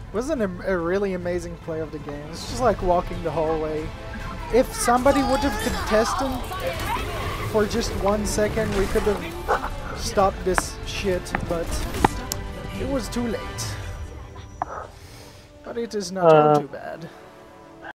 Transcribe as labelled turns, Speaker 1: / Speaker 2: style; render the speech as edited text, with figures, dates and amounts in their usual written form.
Speaker 1: Was a really amazing play of the game. It's just like walking the hallway. If somebody would have contested for just 1 second, we could have stopped this shit, but it was too late. But it is not all too bad.